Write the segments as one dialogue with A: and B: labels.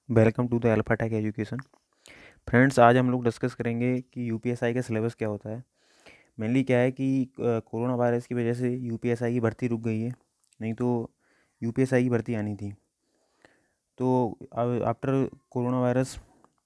A: Welcome to the alpha tech education. Friends, आज हम लोग डिस्कस करेंगे कि यूपीएसआई का सिलेबस क्या होता है। मेनली क्या है कि कोरोना वायरस की वजह से यूपीएसआई की भर्ती रुक गई है, नहीं तो यूपीएसआई की भर्ती आनी थी। तो आफ्टर कोरोना वायरस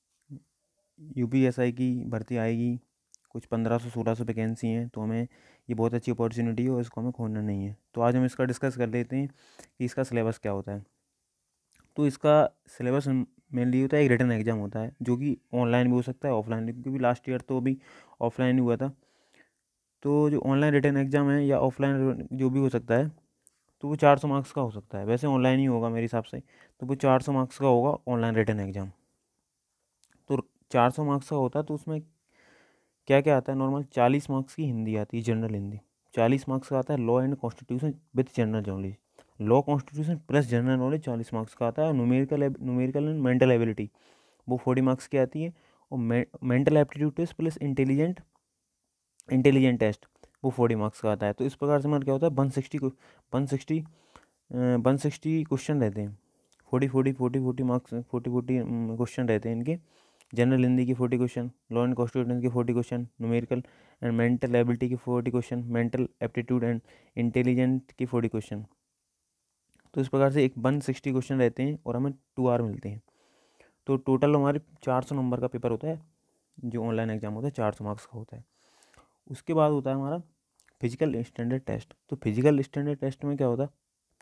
A: यूपीएसआई की भर्ती आएगी। कुछ 1500-1600 वैकेंसी हैं, तो हमें ये बहुत अच्छी अपॉर्चुनिटी है और इसको हमें खोना नहीं है। तो आज हम इसका डिस्कस कर लेते हैं कि इसका सिलेबस क्या होता है। तो इसका सिलेबस मेनली होता है, एक रिटन एग्ज़ाम होता है जो कि ऑनलाइन भी हो सकता है, ऑफलाइन भी, क्योंकि लास्ट ईयर तो अभी ऑफलाइन ही हुआ था। तो जो ऑनलाइन रिटन एग्ज़ाम है या ऑफलाइन जो भी हो सकता है, तो वो 400 मार्क्स का हो सकता है। वैसे ऑनलाइन ही होगा मेरे हिसाब से, तो वो 400 मार्क्स का होगा ऑनलाइन रिटन एग्ज़ाम। तो 400 मार्क्स का होता है, तो उसमें क्या क्या आता है। नॉर्मल 40 मार्क्स की हिंदी आती है, जनरल हिंदी। 40 मार्क्स का आता है law and constitution with general knowledge. Law constitution plus general knowledge 40 marks का आता है। न्यूमेरिकल एंड मेंटल एबिलिटी वो 40 मार्क्स की आती है। और mental aptitude test plus intelligent test वो 40 मार्क्स का आता है। तो इस प्रकार से हमारा क्या होता है, 160 क्वेश्चन रहते हैं। 40 मार्क्स, 40 क्वेश्चन रहते हैं इनके। जनरल हिंदी की 40 क्वेश्चन, लॉ एंड कॉन्स्टिट्यूशन के 40 question, numerical and mental ability के 40 question, mental aptitude and intelligent की 40 क्वेश्चन। तो इस प्रकार से एक 160 क्वेश्चन रहते हैं और हमें 2 आवर मिलते हैं। तो टोटल हमारे 400 नंबर का पेपर होता है। जो ऑनलाइन एग्जाम होता है 400 मार्क्स का होता है। उसके बाद होता है हमारा फिजिकल स्टैंडर्ड टेस्ट। तो फिजिकल स्टैंडर्ड टेस्ट में क्या होता है,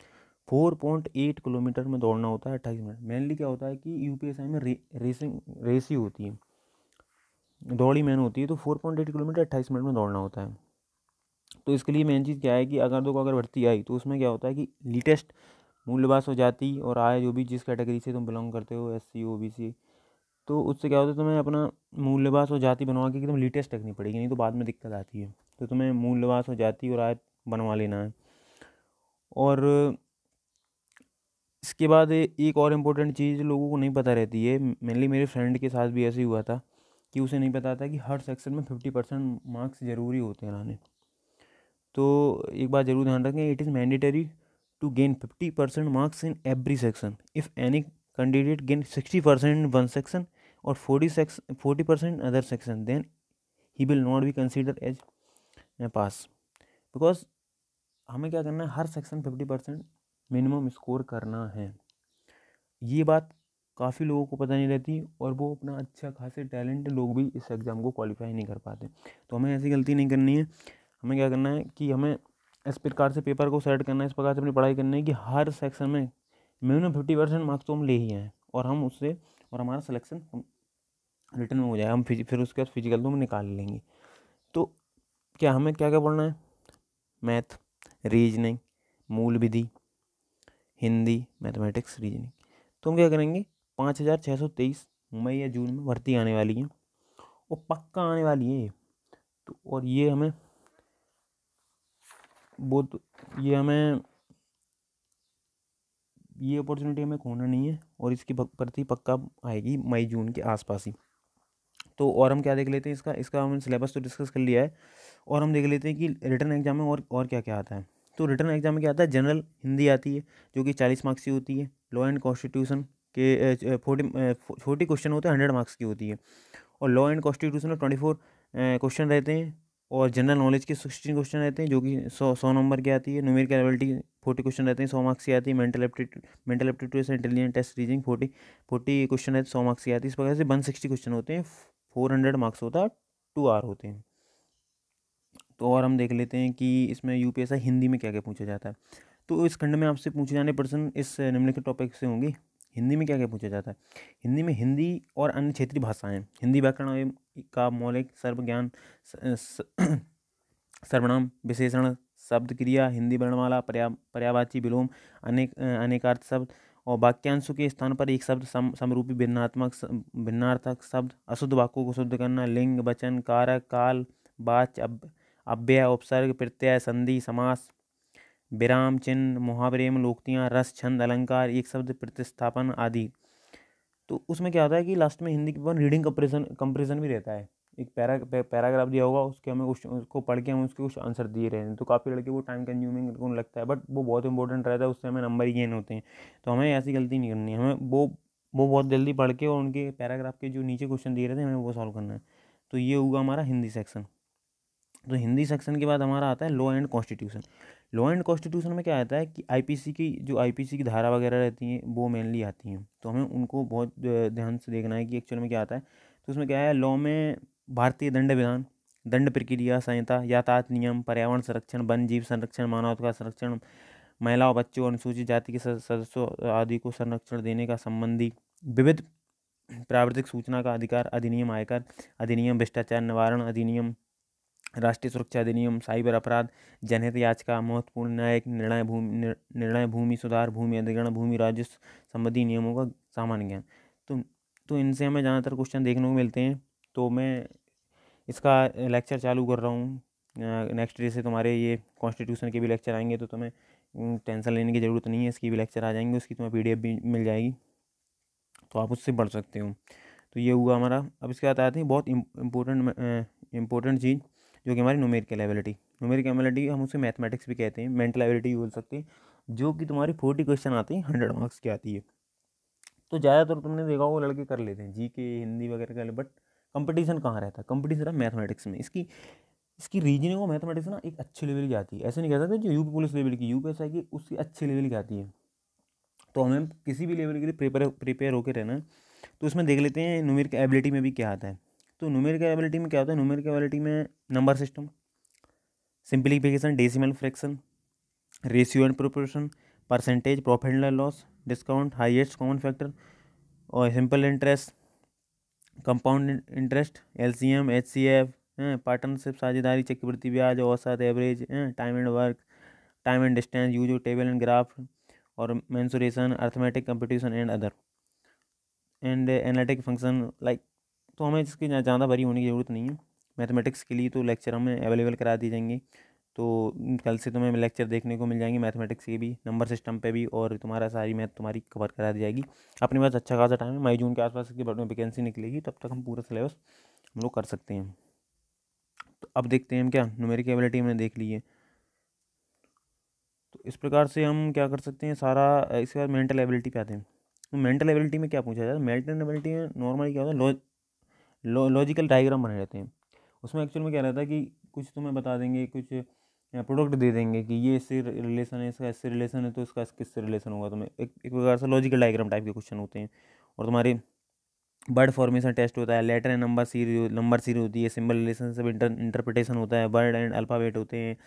A: 4.8 किलोमीटर में दौड़ना होता है 28 मिनट। मेनली क्या होता है कि यूपीएसआई में रेस ही होती है, दौड़ी मेन होती है। तो 4.8 किलोमीटर 28 मिनट में दौड़ना होता है। तो इसके लिए मेन चीज़ क्या है कि अगर भर्ती आई तो उसमें क्या होता है कि लेटेस्ट मूल्यवास हो जाती और आय, जो भी जिस कैटेगरी से तुम बिलोंग करते हो, एससी ओबीसी, तो उससे क्या होता है, तुम्हें अपना मूल्यवास और जाति बनवा के एकदम लेटेस्ट रखनी पड़ेगी, नहीं तो बाद में दिक्कत आती है। तो तुम्हें मूल्यवास और जाति और आय बनवा लेना है। और इसके बाद एक और इम्पोर्टेंट चीज़ लोगों को नहीं पता रहती है। मेनली मेरे फ्रेंड के साथ भी ऐसे ही हुआ था कि उसे नहीं पता था कि हर सेक्शन में 50% मार्क्स ज़रूरी होते हैं लाने। तो एक बात ज़रूर ध्यान रखें, it is mandatory to gain 50% marks in every section. If any candidate gain 60% in one section और 40% other section, then he will not be consider as pass. Because हमें क्या करना है, हर सेक्शन 50% मिनिमम स्कोर करना है। ये बात काफ़ी लोगों को पता नहीं रहती और वो अपना अच्छा खासे टैलेंट लोग भी इस एग्ज़ाम को क्वालिफाई नहीं कर पाते। तो हमें ऐसी गलती नहीं करनी है। हमें क्या करना है कि हमें इस प्रकार से पेपर को सेट करना है, इस प्रकार से अपनी पढ़ाई करनी है कि हर सेक्शन में मिनिमम 50% मार्क्स तो हम ले ही आएँ और हम उससे और हमारा सिलेक्शन हम रिटर्न में हो जाए। हम फिर उसके बाद फिजिकल तो हम निकाल लेंगे। तो क्या हमें क्या क्या पढ़ना है, मैथ, रीजनिंग, मूल विधि, हिंदी, मैथमेटिक्स, रीजनिंग। तो हम क्या करेंगे, 5623 मई या जून में भर्ती आने वाली है और पक्का आने वाली है। तो और ये हमें बहुत ये हमें ये अपॉर्चुनिटी हमें खोना नहीं है और इसकी भर्ती पक्का आएगी मई जून के आसपास ही। तो और हम क्या देख लेते हैं, इसका हमने सिलेबस तो डिस्कस कर लिया है। और हम देख लेते हैं कि रिटर्न एग्जाम में और क्या क्या आता है। तो रिटर्न एग्जाम में क्या आता है, जनरल हिंदी आती है जो कि 40 मार्क्स की होती है। लॉ एंड कॉन्स्टिट्यूशन के 40 क्वेश्चन होते हैं, 100 मार्क्स की होती है। और लॉ एंड कॉन्स्टिट्यूशन में 24 क्वेश्चन रहते हैं। और जनरल नॉलेज के 16 क्वेश्चन रहते हैं जो कि 100 नंबर की आती है। न्यूमेरिकल एबिलिटी 40 क्वेश्चन रहते हैं, 100 मार्क्स की आती है। मेंटल एप्टीट्यूड से इंटेलिजेंट टेस्ट रीजनिंग 40 क्वेश्चन रहते हैं, 100 मार्क्स की आती है। इस प्रकार से 160 क्वेश्चन होते हैं, 400 मार्क्स होता है, 2 आवर होते हैं। तो और हम देख लेते हैं कि इसमें यूपीएसआई हिंदी में क्या क्या पूछा जाता है। तो इस खंड में आपसे पूछे जाने प्रश्न इस निम्नलिखित टॉपिक से होंगे। हिंदी में क्या क्या पूछा जाता है, हिंदी में हिंदी और अन्य क्षेत्रीय भाषाएं, हिंदी व्याकरण एवं का मौलिक सर्वज्ञान, सर्वनाम, विशेषण, शब्द क्रिया, हिंदी वर्णमाला, पर्यायवाची विलोम, अनेकार्थ शब्द और वाक्यांशों के स्थान पर एक शब्द समरूपी भिन्नार्थक शब्द, अशुद्ध वाक्यों को शुद्ध करना, लिंग, वचन, कारक, काल, वाच्य, अव्यय, उपसर्ग, प्रत्यय, संधि, समास, विराम चिन्ह, मुहावरे में लोकोक्तियाँ, रस, छंद, अलंकार, एक शब्द प्रतिस्थापन आदि। तो उसमें क्या होता है कि लास्ट में हिंदी के बाद रीडिंग कंप्रेशन भी रहता है। एक पैराग्राफ दिया होगा, उसके हमें उसको पढ़ के हम उसके कुछ आंसर दिए रहे हैं। तो काफ़ी लड़के वो टाइम कंज्यूमिंग उनको लगता है, बट वो बहुत इंपॉर्टेंट रहता है, उससे हमें नंबर ही गेन होते हैं। तो हमें ऐसी गलती नहीं करनी है, हमें वो वो बहुत जल्दी पढ़ के और उनके पैराग्राफ के जो नीचे क्वेश्चन दिए रहते हैं हमें वो सॉल्व करना है। तो ये होगा हमारा हिंदी सेक्शन। तो हिंदी सेक्शन के बाद हमारा आता है law and constitution. Law and constitution में क्या आता है कि आईपीसी की धारा वगैरह रहती हैं वो मेनली आती हैं, तो हमें उनको बहुत ध्यान से देखना है कि एक्चुअल में क्या आता है। तो उसमें क्या है, लॉ में भारतीय दंड विधान, दंड प्रक्रिया संहिता, यातायात नियम, पर्यावरण संरक्षण, वन जीव संरक्षण, मानवाधिकार संरक्षण, महिलाओं, बच्चों, अनुसूचित जाति के सदस्यों आदि को संरक्षण देने का संबंधी विविध प्रावृत्तिक सूचना का अधिकार अधिनियम, आयकर अधिनियम, भ्रष्टाचार निवारण अधिनियम, राष्ट्रीय सुरक्षा अधिनियम, साइबर अपराध, जनहित याचिका, महत्वपूर्ण न्यायिक निर्णय, भूमि सुधार, भूमि अधिग्रहण, भूमि राजस्व संबंधी नियमों का सामान्य ज्ञान। तो तो इनसे हमें ज़्यादातर क्वेश्चन देखने को मिलते हैं। तो मैं इसका लेक्चर चालू कर रहा हूँ। नेक्स्ट डे से तुम्हारे ये कॉन्स्टिट्यूशन के भी लेक्चर आएंगे, तो तुम्हें टेंशन लेने की ज़रूरत नहीं है, इसकी भी लेक्चर आ जाएंगे, उसकी तुम्हें PDF भी मिल जाएगी, तो आप उससे पढ़ सकते हो। तो ये हुआ हमारा। अब इसके बाद आती है बहुत इम्पोर्टेंट चीज़, जो कि हमारी न्यूमेरिकल एबिलिटी। न्यूमेरिकल एबिलिटी हम उसे मैथमेटिक्स भी कहते हैं, मेंटल एबिलिटी भी बोल सकते हैं, जो कि तुम्हारी 40 क्वेश्चन आती हैं, 100 मार्क्स की आती है। तो ज़्यादातर तुमने देखा होगा लड़के कर लेते हैं GK हिंदी वगैरह कर ले, बट कंपटीशन कहाँ रहता है, कंपटीशन है मैथमेटिक्स में। इसकी इसकी रीजनिंग और मैथमेटिक्स ना एक अच्छे लेवल की आती है, ऐसे नहीं कह सकते जो यूपी पुलिस लेवल की, UPSI की उसकी अच्छे लेवल की आती है। तो हमें किसी भी लेवल के लिए प्रिपेयर होकर रहना है। तो उसमें देख लेते हैं न्यूमेरिकल एबिलिटी में भी क्या आता है। तो न्यूमेरिकल एबिलिटी में क्या होता है, न्यूमेरिकल एबिलिटी में number system, simplification, decimal fraction, ratio and proportion, percentage, profit and loss, discount, highest common factor, और simple interest, compound interest, LCM, HCF, partnership, साझेदारी, चक्रवृद्धि ब्याज, औसत, average, time and work, time and distance, use of table and graph, और mensuration, arithmetic competition and other, and analytic function like. तो हमें इसकी ज़्यादा बड़ी होने की ज़रूरत नहीं है। मैथमेटिक्स के लिए तो लेक्चर हमें अवेलेबल करा दी जाएंगे। तो कल से तुम्हें लेक्चर देखने को मिल जाएंगे मैथमेटिक्स के भी, नंबर सिस्टम पे भी, और तुम्हारा सारी मैथ तुम्हारी कवर करा दी जाएगी। अपने पास अच्छा खासा टाइम है, मई जून के आसपास इसकी वैकेंसी निकलेगी, तब तक हम पूरा सिलेबस हम लोग कर सकते हैं। तो अब देखते हैं हम क्या न्यूमेरिकल एबिलिटी हमने देख ली है। तो इस प्रकार से हम क्या कर सकते हैं सारा। इसके बाद मेंटल एबिलिटी पे आते हैं। तो मेंटल एबिलिटी में क्या पूछा जाता है, मेंटल एबिलिटी में नॉर्मली क्या होता है, लॉजिकल डायग्राम बने रहते हैं। उसमें एक्चुअल में क्या रहता है कि कुछ तुम्हें बता देंगे, कुछ प्रोडक्ट दे देंगे कि ये इससे रिलेशन है, इसका इससे रिलेशन है, तो इसका किससे रिलेशन होगा। तुम्हें एक प्रकार से लॉजिकल डायग्राम टाइप के क्वेश्चन होते हैं। और तुम्हारे वर्ड फॉर्मेशन टेस्ट होता है, लेटर एंड नंबर सीरीज होती है, सिंबल रिलेशनशिप इंटरप्रिटेशन होता है, वर्ड एंड अल्फ़ाबेट होते हैं,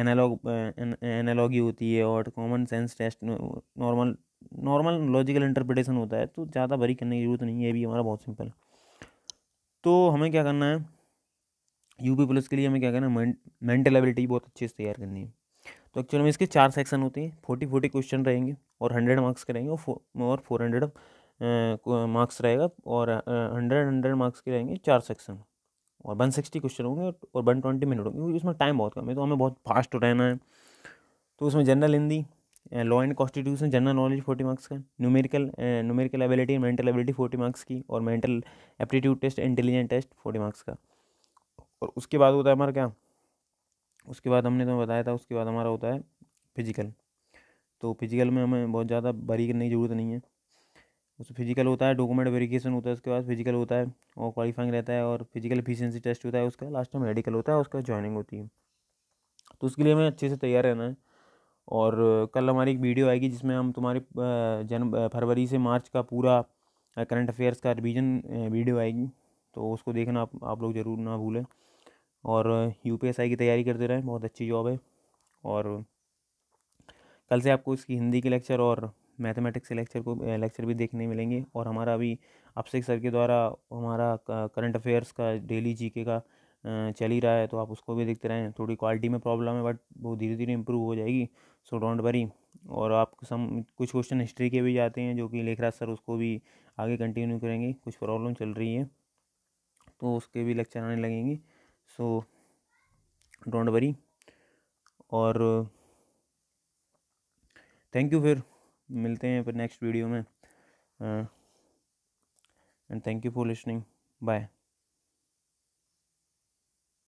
A: एनालॉगी होती है, और common sense test, normal logical interpretation होता है। तो ज़्यादा बड़ी करने की जरूरत नहीं है, ये भी हमारा बहुत सिंपल है। तो हमें क्या करना है, यूपी पुलिस के लिए हमें क्या करना है, मेंटल एबिलिटी बहुत अच्छे से तैयार करनी है। तो एक्चुअली में इसके 4 सेक्शन होते हैं, 40 क्वेश्चन रहेंगे, और 100 मार्क्स के रहेंगे, और 400 मार्क्स रहेगा, और 100 मार्क्स के रहेंगे 4 सेक्शन, और 160 क्वेश्चन होंगे, और 120 मिनट होंगे, क्योंकि उसमें टाइम बहुत कम है, तो हमें बहुत फास्ट रहना है। तो उसमें general Hindi, law and constitution, general knowledge 40 marks का, numerical ability, mental ability 40 marks की, और mental aptitude test, intelligent test 40 marks का। और उसके बाद होता है हमारा क्या, उसके बाद हमने तुम्हें बताया था, उसके बाद हमारा होता है फिजिकल। तो फिजिकल में हमें बहुत ज़्यादा बारीक करने की ज़रूरत नहीं है। उसमें फिजिकल होता है, डॉक्यूमेंट वेरिफिकेशन होता है, उसके बाद फिजिकल होता है और क्वालिफाइंग रहता है, और फिजिकल एफिशिएंसी टेस्ट होता है, उसका लास्ट में मेडिकल होता है, उसका ज्वाइनिंग होती है। तो उसके लिए हमें अच्छे से तैयार रहना है। और कल हमारी एक वीडियो आएगी जिसमें हम तुम्हारे फरवरी से मार्च का पूरा करंट अफेयर्स का रिवीजन वीडियो आएगी, तो उसको देखना आप लोग ज़रूर ना भूलें। और UPSI की तैयारी करते रहें, बहुत अच्छी जॉब है। और कल से आपको इसकी हिंदी के लेक्चर और मैथमेटिक्स के लेक्चर भी देखने मिलेंगे। और हमारा अभी अभिषेक सर के द्वारा हमारा करंट अफेयर्स का डेली GK का चल ही रहा है, तो आप उसको भी देखते रहें। थोड़ी क्वालिटी में प्रॉब्लम है, बट वो धीरे धीरे इम्प्रूव हो जाएगी, सो डोंट वरी। और आप कुछ क्वेश्चन हिस्ट्री के भी जाते हैं, जो कि लेखराज सर उसको भी आगे कंटिन्यू करेंगे, कुछ प्रॉब्लम चल रही है, तो उसके भी लेक्चर आने लगेंगे, सो डोंट वरी। और थैंक यू, फिर मिलते हैं फिर नेक्स्ट वीडियो में, and thank you for listening, bye.